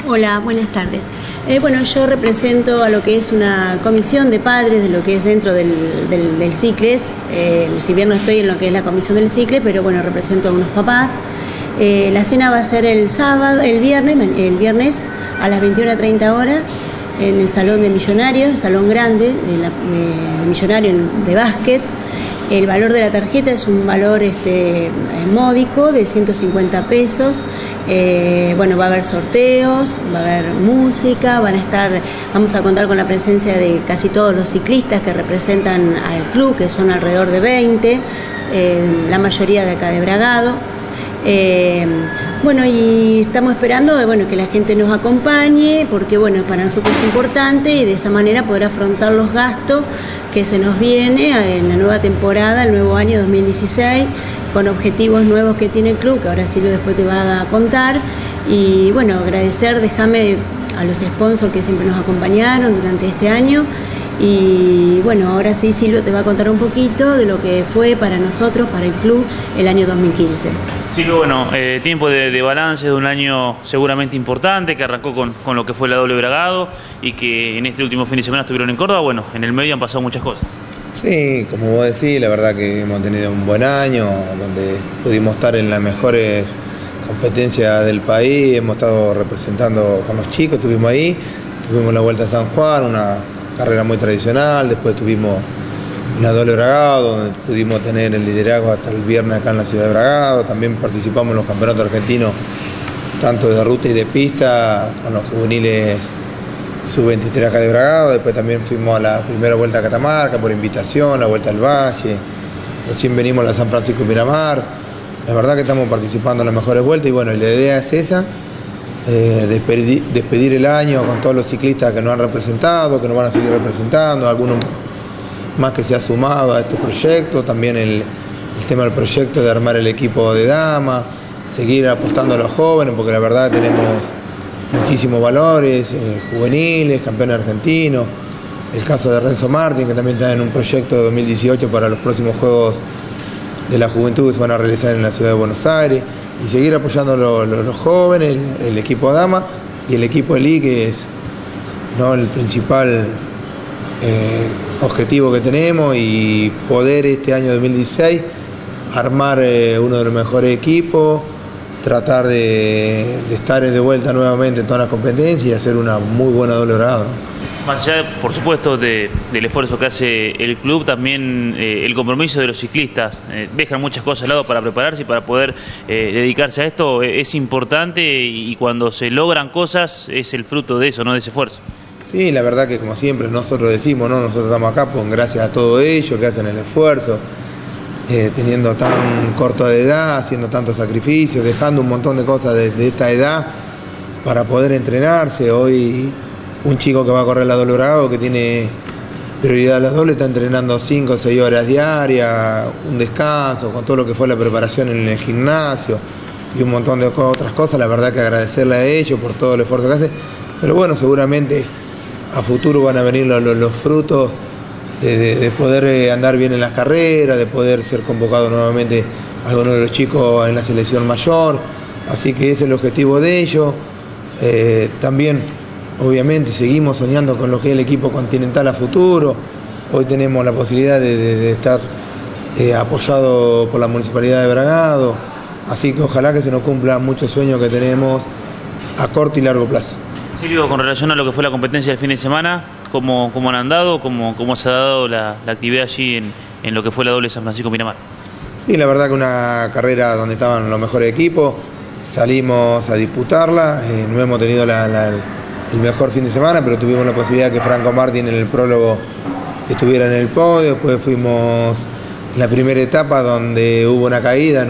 Hola, buenas tardes. Bueno, yo represento a lo que es una comisión de padres de lo que es dentro del CICLES. Si bien no estoy en lo que es la comisión del CICLES, pero bueno, represento a unos papás. La cena va a ser el viernes a las 21:30 horas en el Salón de Millonarios, el salón grande de Millonarios de básquet. El valor de la tarjeta es un valor módico de 150 pesos. Bueno, va a haber sorteos, va a haber música, vamos a contar con la presencia de casi todos los ciclistas que representan al club, que son alrededor de 20, la mayoría de acá de Bragado. Bueno, y estamos esperando que la gente nos acompañe, porque bueno, para nosotros es importante y de esa manera poder afrontar los gastos que se nos viene en la nueva temporada, el nuevo año 2016, con objetivos nuevos que tiene el club, que ahora Silvio después te va a contar. Y bueno, agradecer, déjame, a los sponsors que siempre nos acompañaron durante este año. Y bueno, ahora sí Silvio te va a contar un poquito de lo que fue para nosotros, para el club, el año 2015. Silvio, bueno, tiempo de balance de un año seguramente importante, que arrancó con lo que fue la doble Bragado y que en este último fin de semana estuvieron en Córdoba. Bueno, en el medio han pasado muchas cosas. Sí, como vos decís, la verdad que hemos tenido un buen año, donde pudimos estar en las mejores competencias del país, hemos estado representando con los chicos, estuvimos ahí, tuvimos la Vuelta a San Juan, una carrera muy tradicional, después tuvimos una doble Bragado, donde pudimos tener el liderazgo hasta el viernes acá en la ciudad de Bragado. También participamos en los campeonatos argentinos, tanto de ruta y de pista, con los juveniles sub-23 acá de Bragado. Después también fuimos a la primera Vuelta a Catamarca por invitación, la Vuelta al Valle. Recién venimos a la San Francisco Miramar. La verdad que estamos participando en las mejores vueltas y bueno, la idea es esa, despedir el año con todos los ciclistas que nos han representado, que nos van a seguir representando, algunos más que se ha sumado a este proyecto, también el tema del proyecto de armar el equipo de damas, seguir apostando a los jóvenes, porque la verdad tenemos muchísimos valores, juveniles, campeones argentinos, el caso de Renzo Martín, que también está en un proyecto de 2018 para los próximos Juegos de la Juventud que se van a realizar en la ciudad de Buenos Aires, y seguir apoyando a los jóvenes, el equipo de damas y el equipo elite, que es el principal objetivo que tenemos, y poder este año 2016 armar uno de los mejores equipos, tratar de estar de vuelta nuevamente en todas las competencias y hacer una muy buena doble Bragado, ¿no? Más allá, por supuesto, del esfuerzo que hace el club, también el compromiso de los ciclistas. Dejan muchas cosas al lado para prepararse y para poder dedicarse a esto. Es importante y cuando se logran cosas es el fruto de eso, ¿no? De ese esfuerzo. Sí, la verdad que como siempre nosotros decimos, ¿no? Nosotros estamos acá gracias a todos ellos que hacen el esfuerzo, teniendo tan corta de edad, haciendo tantos sacrificios, dejando un montón de cosas de esta edad para poder entrenarse. Hoy un chico que va a correr la doble Bragado, que tiene prioridad a la doble, está entrenando 5 o 6 horas diarias, un descanso, con todo lo que fue la preparación en el gimnasio y un montón de otras cosas. La verdad que agradecerle a ellos por todo el esfuerzo que hacen, pero bueno, seguramente a futuro van a venir los frutos de poder andar bien en las carreras, de poder ser convocado nuevamente a alguno de los chicos en la selección mayor, así que ese es el objetivo de ellos. También obviamente seguimos soñando con lo que es el equipo continental a futuro. Hoy tenemos la posibilidad de estar apoyado por la Municipalidad de Bragado, así que ojalá que se nos cumplan muchos sueños que tenemos a corto y largo plazo. Silvio, con relación a lo que fue la competencia del fin de semana, ¿cómo han andado? ¿Cómo se ha dado la actividad allí en lo que fue la doble San Francisco Miramar? Sí, la verdad que una carrera donde estaban los mejores equipos, salimos a disputarla, no hemos tenido el mejor fin de semana, pero tuvimos la posibilidad que Franco Martín en el prólogo estuviera en el podio. Después fuimos en la primera etapa donde hubo una caída,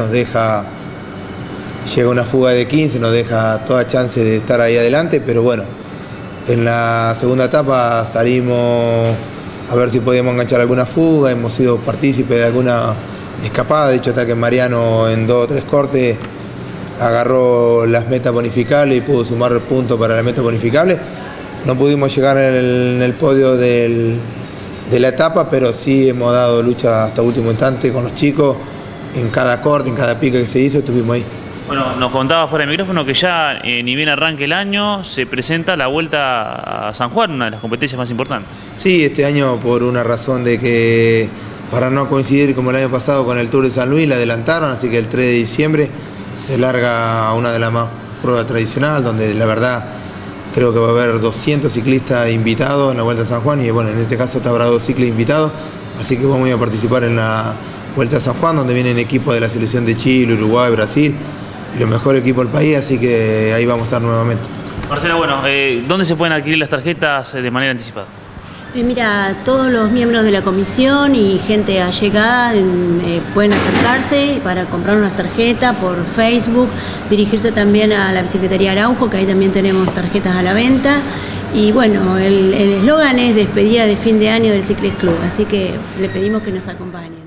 llega una fuga de 15, nos deja toda chance de estar ahí adelante, pero bueno, en la segunda etapa salimos a ver si podíamos enganchar alguna fuga, hemos sido partícipes de alguna escapada, de hecho hasta que Mariano en 2 o 3 cortes agarró las metas bonificables y pudo sumar puntos para las metas bonificables. No pudimos llegar en el podio de la etapa, pero sí hemos dado lucha hasta último instante con los chicos, en cada corte, en cada pique que se hizo, estuvimos ahí. Bueno, nos contaba fuera de micrófono que ya ni bien arranque el año, se presenta la Vuelta a San Juan, una de las competencias más importantes. Sí, este año por una razón de que para no coincidir como el año pasado con el Tour de San Luis, la adelantaron, así que el 3 de diciembre se larga una de las más pruebas tradicionales, donde la verdad creo que va a haber 200 ciclistas invitados en la Vuelta a San Juan, y bueno, en este caso habrá 2 ciclistas invitados, así que vamos a participar en la Vuelta a San Juan, donde vienen equipos de la selección de Chile, Uruguay, Brasil, y los mejores equipos del país, así que ahí vamos a estar nuevamente. Marcela, bueno, ¿dónde se pueden adquirir las tarjetas de manera anticipada? Mira, todos los miembros de la comisión y gente allegada pueden acercarse para comprar unas tarjetas por Facebook, dirigirse también a la Bicicletería Araujo, que ahí también tenemos tarjetas a la venta. Y bueno, el eslogan es despedida de fin de año del Cyclist Club, así que le pedimos que nos acompañe.